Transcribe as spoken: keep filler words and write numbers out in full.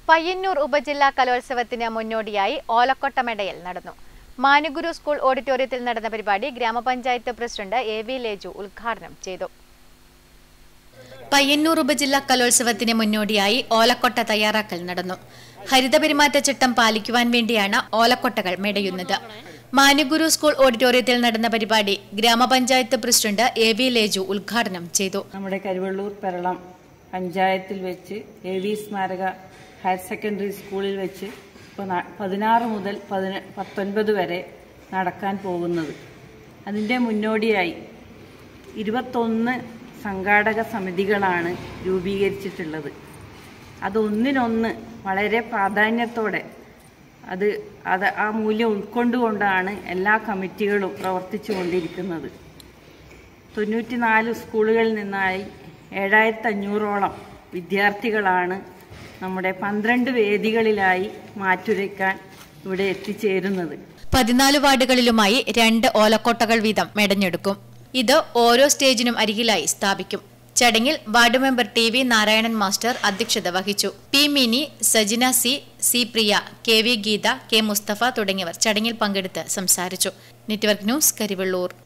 പയ്യന്നൂർ ഉപജില്ലാ കലോത്സവത്തിന് മുന്നോടിയായി ഓലക്കൊട്ട മെടയിൽ നടന്നു. മാനുഗുരു സ്കൂൾ ഓഡിറ്റോറിയത്തിൽ നടന്ന പരിപാടി ഗ്രാമപഞ്ചായത്ത് പ്രസിഡന്റ് എ വി ലേജു ഉദ്ഘാടനം ചെയ്തു. പയ്യന്നൂർ ഉപജില്ലാ കലോത്സവത്തിന് മുന്നോടിയായി ഓലക്കൊട്ട തയ്യാറാക്കൽ നടന്നു. ഹരിതപെരുമാറ്റച്ചട്ടം പാലിക്കുവാൻ വേണ്ടിയാണ് ഓലക്കൊട്ടകൾ മെടയുന്നത്. മാനുഗുരു സ്കൂൾ ഓഡിറ്റോറിയത്തിൽ നടന്ന പരിപാടി ഗ്രാമപഞ്ചായത്ത് പ്രസിഡന്റ് എ വി ലേജു ഉദ്ഘാടനം ചെയ്തു. നമ്മുടെ കരുവള്ളൂർ പെരളം പഞ്ചായത്തിൽ വെച്ച് എ വി സ്മാരക ഹയർ സെക്കൻഡറി സ്കൂളിൽ വെച്ച് ഇപ്പോൾ പതിനാറ് മുതൽ പതിന പത്തൊൻപത് വരെ നടക്കാൻ പോകുന്നത്. അതിൻ്റെ മുന്നോടിയായി ഇരുപത്തൊന്ന് സംഘാടക സമിതികളാണ് രൂപീകരിച്ചിട്ടുള്ളത്. അതൊന്നിനൊന്ന് വളരെ പ്രാധാന്യത്തോടെ അത് അത് ആ മൂല്യം ഉൾക്കൊണ്ടുകൊണ്ടാണ് എല്ലാ കമ്മിറ്റികളും പ്രവർത്തിച്ചു കൊണ്ടിരിക്കുന്നത്. തൊണ്ണൂറ്റി നാല് സ്കൂളുകളിൽ നിന്നായി ഏഴായിരത്തി അഞ്ഞൂറോളം വിദ്യാർത്ഥികളാണ് നമ്മുടെ പന്ത്രണ്ട് വേദികളിലായി മാറ്റുരയ്ക്കാൻ ഇവിടെ എത്തിച്ചേരുന്നത്. പതിനാല് വാർഡുകളിലുമായി രണ്ട് ഓലക്കൊട്ടകൾ വീതം മെടഞ്ഞെടുക്കും. ഇത് ഓരോ സ്റ്റേജിനും അരികിലായി സ്ഥാപിക്കും. ചടങ്ങിൽ ward member T V Narayanan master അധ്യക്ഷത വഹിച്ചു. P Mini, Sajina C, C Priya, K V Geetha, K Mustafa തുടങ്ങിയവർ ചടങ്ങിൽ പങ്കെടുത്ത് സംസാരിച്ചു. Network news, Karivellur.